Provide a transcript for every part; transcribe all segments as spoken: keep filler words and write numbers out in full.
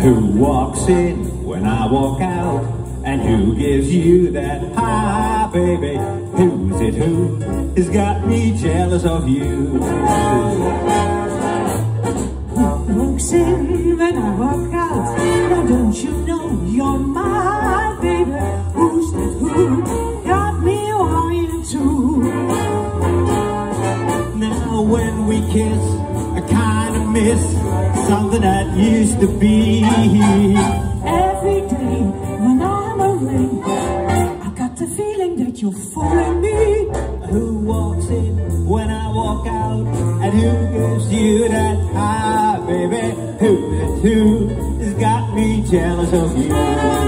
Who walks in when I walk out? And who gives you that high, baby? Who's it who has got me jealous of you? Who walks in when I walk out? Now don't you know you're my baby? Who's that who got me wanting to? Now when we kiss, I kinda miss something that used to be. Every day when I'm away, I got the feeling that you're fooling me. Who walks in when I walk out? And who gives you that high, baby? Who is who has got me jealous of you?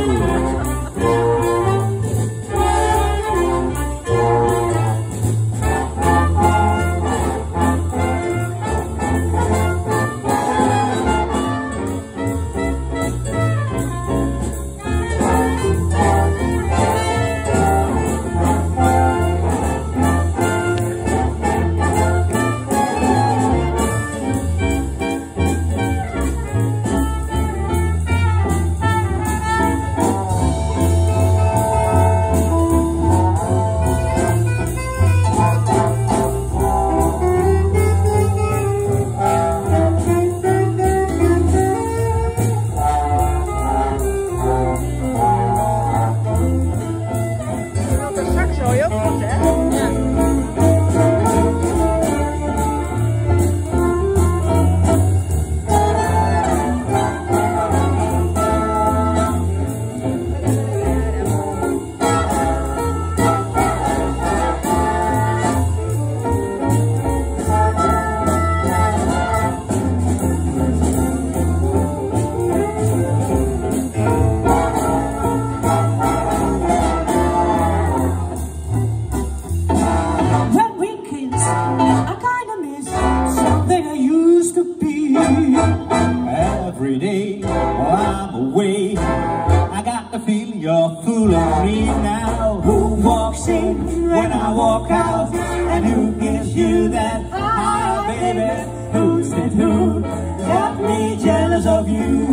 Every day while I'm away, I got the feeling you're fooling me now. Who walks in when I walk out? And who gives you that high, baby? Who said who got me jealous of you?